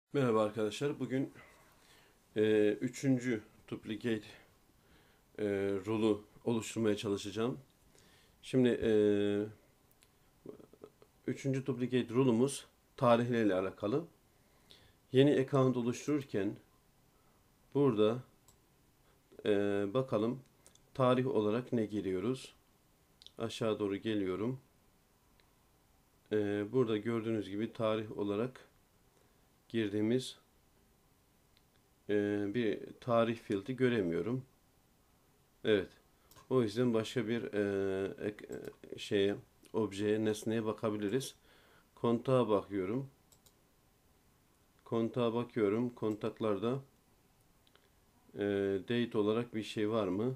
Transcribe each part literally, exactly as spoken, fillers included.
Merhaba arkadaşlar. Bugün e, üçüncü duplicate e, rule'u oluşturmaya çalışacağım. Şimdi e, üçüncü duplicate rule'umuz tarihlerle alakalı. Yeni account oluştururken burada e, bakalım tarih olarak ne giriyoruz. Aşağı doğru geliyorum. E, burada gördüğünüz gibi tarih olarak girdiğimiz e, bir tarih field'i göremiyorum. Evet. O yüzden başka bir e, ek, e, şeye, objeye, nesneye bakabiliriz. Kontağa bakıyorum. Kontağa bakıyorum. Kontaklarda e, date olarak bir şey var mı?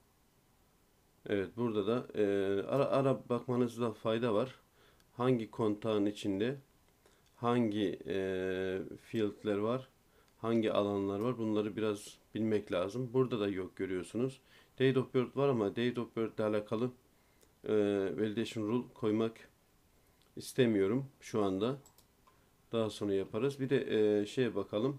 Evet, burada da e, ara ara bakmanızda fayda var. Hangi kontağın içinde hangi e, field'ler var, hangi alanlar var, bunları biraz bilmek lazım. Burada da yok görüyorsunuz. Date of birth var ama date of birth ile alakalı e, validation rule koymak istemiyorum şu anda. Daha sonra yaparız. Bir de e, şeye bakalım.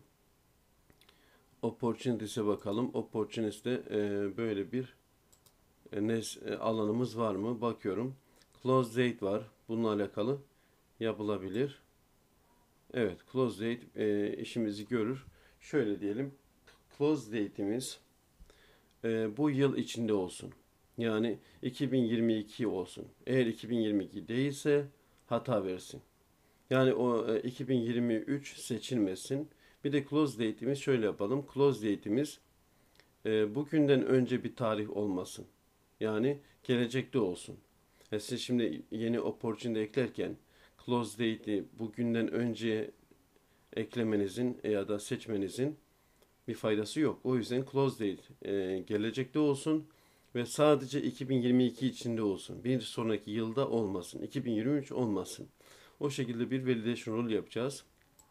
Opportunities'e bakalım. Opportunities'te e, böyle bir e, nes e, alanımız var mı? Bakıyorum. Close date var. Bununla alakalı yapılabilir. Evet, close date e, işimizi görür. Şöyle diyelim. Close date'imiz e, bu yıl içinde olsun. Yani iki bin yirmi iki olsun. Eğer iki bin yirmi iki değilse hata versin. Yani o e, iki bin yirmi üç seçilmesin. Bir de close date'imiz şöyle yapalım. Close date'imiz e, bugünden önce bir tarih olmasın. Yani gelecekte olsun. E siz şimdi yeni opportunity eklerken close date'i bugünden önce eklemenizin ya da seçmenizin bir faydası yok. O yüzden close date e, gelecekte olsun ve sadece iki bin yirmi iki içinde olsun. Bir sonraki yılda olmasın. iki bin yirmi üç olmasın. O şekilde bir validation rule yapacağız.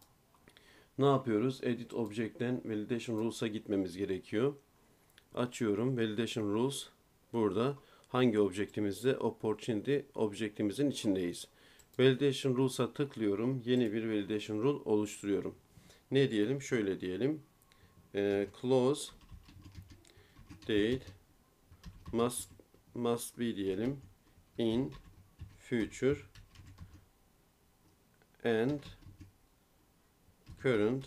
Ne yapıyoruz? Edit Object'ten Validation Rules'a gitmemiz gerekiyor. Açıyorum. Validation Rules burada. Hangi objektimizde? Opportunity objektimizin içindeyiz. Validation Rules'a tıklıyorum. Yeni bir Validation Rule oluşturuyorum. Ne diyelim? Şöyle diyelim. Ee, close date must, must be diyelim. In future and current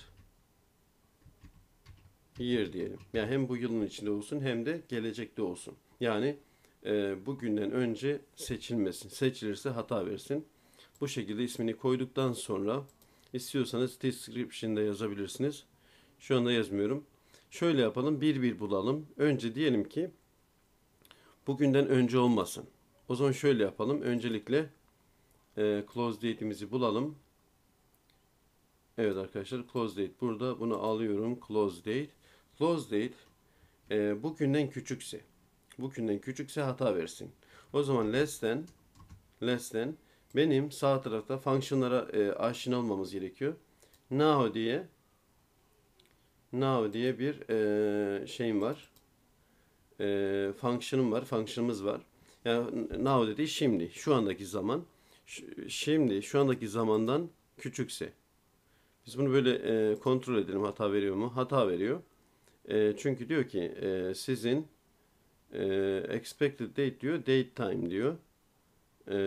year diyelim. Yani hem bu yılın içinde olsun hem de gelecekte olsun. Yani e, bugünden önce seçilmesin. Seçilirse hata versin. Bu şekilde ismini koyduktan sonra istiyorsanız description'da yazabilirsiniz. Şu anda yazmıyorum. Şöyle yapalım. Bir bir bulalım. Önce diyelim ki bugünden önce olmasın. O zaman şöyle yapalım. Öncelikle e, close date'imizi bulalım. Evet arkadaşlar, close date burada. Bunu alıyorum. Close date. Close date e, bugünden küçükse. Bugünden küçükse hata versin. O zaman less than less than benim sağ tarafta fonksiyonlara e, aşina olmamız gerekiyor. Now diye now diye bir e, şeyim var. E, fonksiyonum var. Fonksiyonumuz var. Yani now dediği şimdi. Şu andaki zaman. Şimdi şu andaki zamandan küçükse. Biz bunu böyle e, kontrol edelim, hata veriyor mu? Hata veriyor. E, çünkü diyor ki e, sizin e, expected date diyor, date time diyor. E,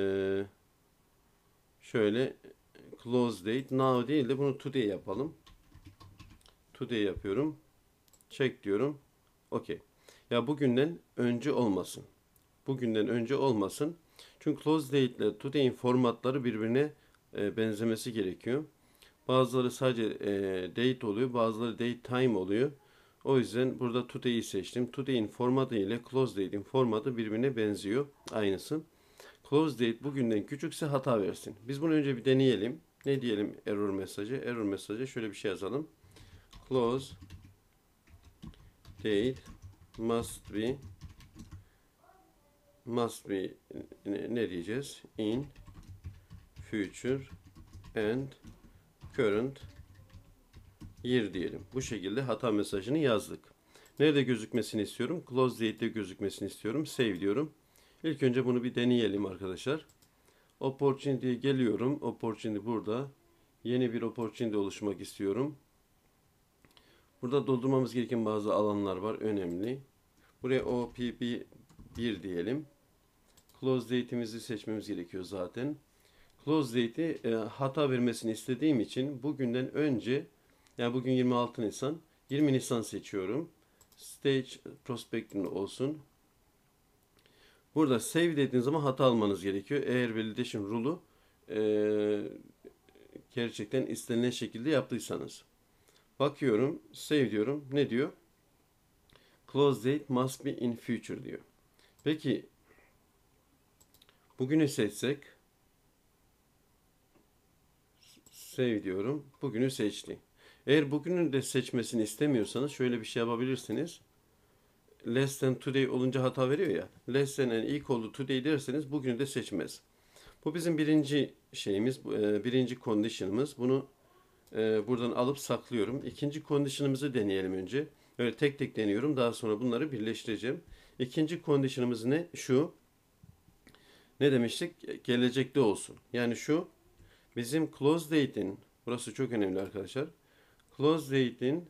şöyle close date now değil de bunu today yapalım. Today yapıyorum. Check diyorum. Okey. Ya bugünden önce olmasın. Bugünden önce olmasın. Çünkü close date ile today'in formatları birbirine e, benzemesi gerekiyor. Bazıları sadece e, date oluyor, bazıları date time oluyor. O yüzden burada today'i seçtim. Today'in formatı ile close date'in formatı birbirine benziyor. Aynısı. Close date bugünden küçükse hata versin. Biz bunu önce bir deneyelim. Ne diyelim error mesajı? Error mesajı şöyle bir şey yazalım. Close date must be must be ne, ne diyeceğiz? In future and current year diyelim. Bu şekilde hata mesajını yazdık. Nerede gözükmesini istiyorum? Close date'de gözükmesini istiyorum. Save diyorum. İlk önce bunu bir deneyelim arkadaşlar. Opportunity'ye geliyorum. Opportunity burada. Yeni bir opportunity oluşmak istiyorum. Burada doldurmamız gereken bazı alanlar var. Önemli. Buraya O P B bir diyelim. Close date'imizi seçmemiz gerekiyor zaten. Close date'i e, hata vermesini istediğim için bugünden önce, yani bugün yirmi altı Nisan, yirmi Nisan seçiyorum. Stage prospecting olsun. Burada save dediğiniz zaman hata almanız gerekiyor. Eğer validation rule'u e, gerçekten istenilen şekilde yaptıysanız. Bakıyorum, save diyorum. Ne diyor? Close date must be in future diyor. Peki bugünü seçsek, save diyorum. Bugünü seçti. Eğer bugünün de seçmesini istemiyorsanız şöyle bir şey yapabilirsiniz. Less than today olunca hata veriyor ya. Less than and equal to today derseniz bugünü de seçmez. Bu bizim birinci şeyimiz, birinci condition'ımız. Bunu buradan alıp saklıyorum. İkinci condition'ımızı deneyelim önce. Öyle tek tek deniyorum. Daha sonra bunları birleştireceğim. İkinci condition'ımız ne? Şu. Ne demiştik? Gelecekte olsun. Yani şu. Bizim close date'in, burası çok önemli arkadaşlar. Close date'in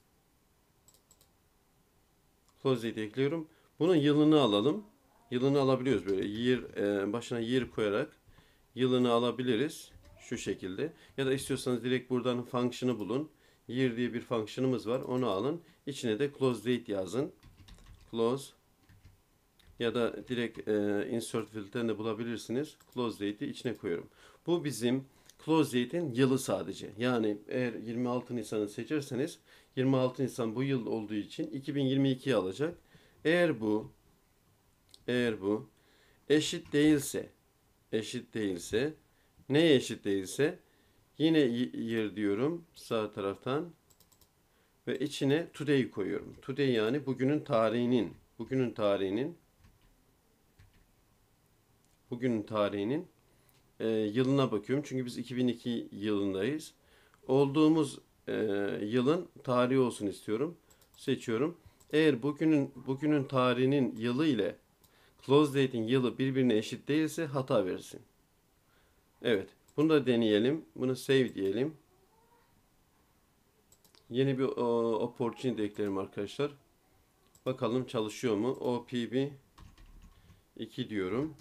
close date ekliyorum. Bunun yılını alalım. Yılını alabiliyoruz böyle. Year, e, başına year koyarak yılını alabiliriz. Şu şekilde. Ya da istiyorsanız direkt buradan function'ı bulun. Year diye bir function'ımız var. Onu alın. İçine de close date yazın. Close ya da direkt e, insert field'den de bulabilirsiniz. Close date'i içine koyuyorum. Bu bizim close date'in yılı sadece. Yani eğer yirmi altı Nisan'ı seçerseniz yirmi altı Nisan bu yıl olduğu için iki bin yirmi ikiyi alacak. Eğer bu eğer bu eşit değilse eşit değilse neye eşit değilse yine year diyorum sağ taraftan ve içine today koyuyorum. Today yani bugünün tarihinin bugünün tarihinin bugünün tarihinin e, yılına bakıyorum. Çünkü biz iki bin iki yılındayız. Olduğumuz e, yılın tarihi olsun istiyorum. Seçiyorum. Eğer bugünün bugünün tarihinin yılı ile close date'in yılı birbirine eşit değilse hata versin. Evet. Bunu da deneyelim. Bunu save diyelim. Yeni bir o, opportunity eklerim arkadaşlar. Bakalım çalışıyor mu? O P B iki diyorum.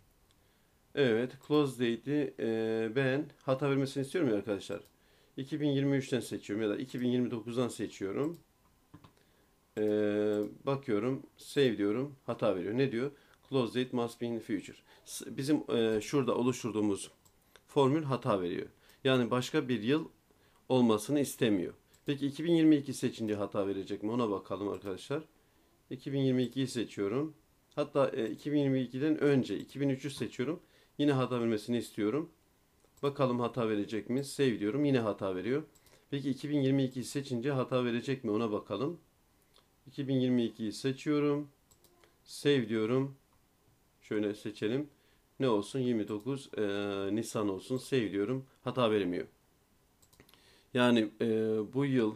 Evet, close date'i e, ben hata vermesini istiyorum ya arkadaşlar. iki bin yirmi üçten seçiyorum ya da iki bin yirmi dokuzdan seçiyorum. E, bakıyorum, save diyorum, hata veriyor. Ne diyor? Close date must be in the future. Bizim e, şurada oluşturduğumuz formül hata veriyor. Yani başka bir yıl olmasını istemiyor. Peki iki bin yirmi iki seçince hata verecek mi? Ona bakalım arkadaşlar. iki bin yirmi ikiyi seçiyorum. Hatta e, iki bin yirmi ikiden önce iki bin üçü seçiyorum. Yine hata vermesini istiyorum. Bakalım hata verecek mi? Save diyorum. Yine hata veriyor. Peki iki bin yirmi ikiyi seçince hata verecek mi? Ona bakalım. iki bin yirmi ikiyi seçiyorum. Save diyorum. Şöyle seçelim. Ne olsun? yirmi dokuz e, Nisan olsun. Save diyorum. Hata vermiyor. Yani e, bu yıl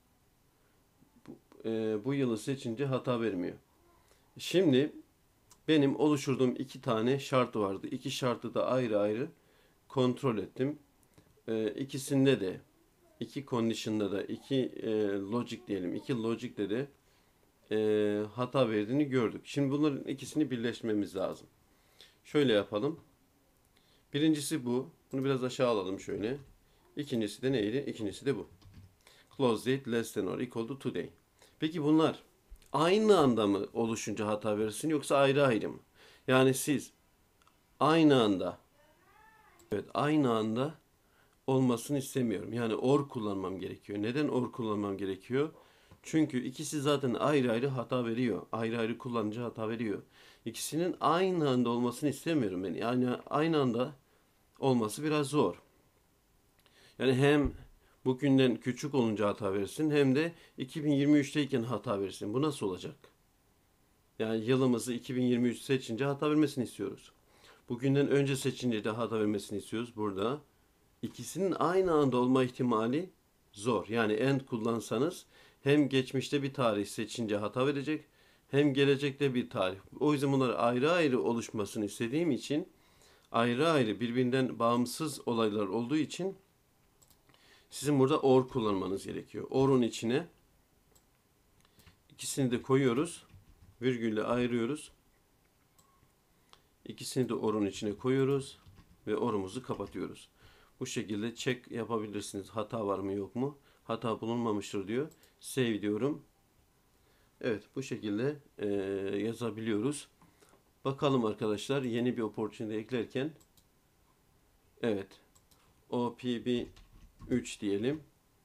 bu, e, bu yılı seçince hata vermiyor. Şimdi benim oluşturduğum iki tane şart vardı. İki şartı da ayrı ayrı kontrol ettim. Ee, ikisinde de iki condition'da da iki e, logic diyelim. İki logic'te de e, hata verdiğini gördük. Şimdi bunların ikisini birleştirmemiz lazım. Şöyle yapalım. Birincisi bu. Bunu biraz aşağı alalım şöyle. İkincisi de neydi? İkincisi de bu. Close date less than or equal to today. Peki bunlar aynı anda mı oluşunca hata verirsin yoksa ayrı ayrı mı? Yani siz aynı anda evet aynı anda olmasını istemiyorum. Yani or kullanmam gerekiyor. Neden or kullanmam gerekiyor? Çünkü ikisi zaten ayrı ayrı hata veriyor. Ayrı ayrı kullanıcı hata veriyor. İkisinin aynı anda olmasını istemiyorum ben. Yani aynı anda olması biraz zor. Yani hem bugünden küçük olunca hata versin hem de iki bin yirmi üçteyken hata versin. Bu nasıl olacak? Yani yılımızı iki bin yirmi üç seçince hata vermesini istiyoruz. Bugünden önce seçince de hata vermesini istiyoruz burada. İkisinin aynı anda olma ihtimali zor. Yani end kullansanız hem geçmişte bir tarih seçince hata verecek hem gelecekte bir tarih. O yüzden bunlar ayrı ayrı oluşmasını istediğim için ayrı ayrı birbirinden bağımsız olaylar olduğu için Sizin burada or kullanmanız gerekiyor. Or'un içine ikisini de koyuyoruz. Virgülle ayırıyoruz. İkisini de or'un içine koyuyoruz ve or'umuzu kapatıyoruz. Bu şekilde check yapabilirsiniz. Hata var mı yok mu? Hata bulunmamıştır diyor. Save diyorum. Evet, bu şekilde e, yazabiliyoruz. Bakalım arkadaşlar, yeni bir opportunity eklerken, evet, O P B üç diyelim.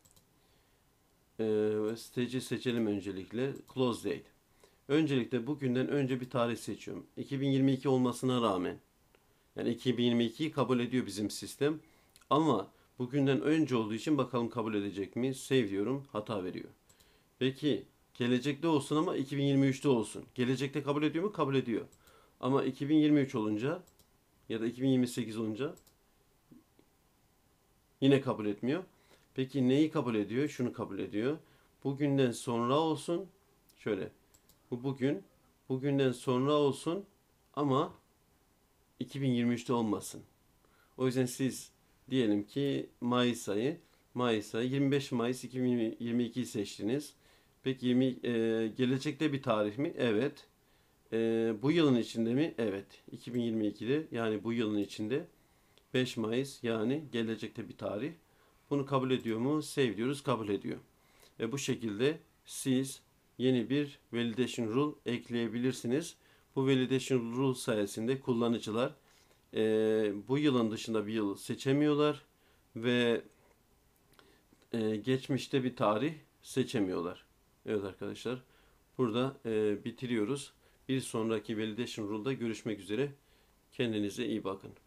E, stage'i seçelim öncelikle. Close date. Öncelikle bugünden önce bir tarih seçiyorum. iki bin yirmi iki olmasına rağmen. Yani iki bin yirmi ikiyi kabul ediyor bizim sistem. Ama bugünden önce olduğu için bakalım kabul edecek mi? Save diyorum. Hata veriyor. Peki gelecekte olsun ama iki bin yirmi üçte olsun. Gelecekte kabul ediyor mu? Kabul ediyor. Ama iki bin yirmi üç olunca ya da iki bin yirmi sekiz olunca yine kabul etmiyor. Peki neyi kabul ediyor? Şunu kabul ediyor. Bugünden sonra olsun. Şöyle. Bu bugün. Bugünden sonra olsun ama iki bin yirmi üçte olmasın. O yüzden siz diyelim ki Mayıs ayı, Mayıs ayı yirmi beş Mayıs iki bin yirmi ikiyi seçtiniz. Peki yirmi, e, gelecekte bir tarih mi? Evet. E, bu yılın içinde mi? Evet. iki bin yirmi ikide, yani bu yılın içinde beş Mayıs, yani gelecekte bir tarih. Bunu kabul ediyor mu? Save diyoruz. Kabul ediyor. Ve bu şekilde siz yeni bir validation rule ekleyebilirsiniz. Bu validation rule sayesinde kullanıcılar e, bu yılın dışında bir yıl seçemiyorlar ve e, geçmişte bir tarih seçemiyorlar. Evet arkadaşlar, burada e, bitiriyoruz. Bir sonraki validation rule'da görüşmek üzere. Kendinize iyi bakın.